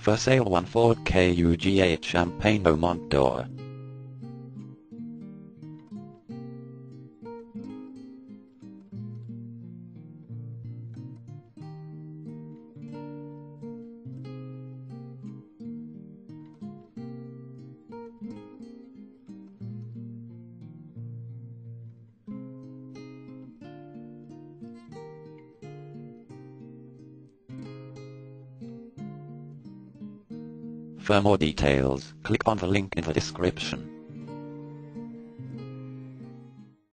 For sale 1 FORD KUGA Champagne au Mont d'Or. For more details, click on the link in the description.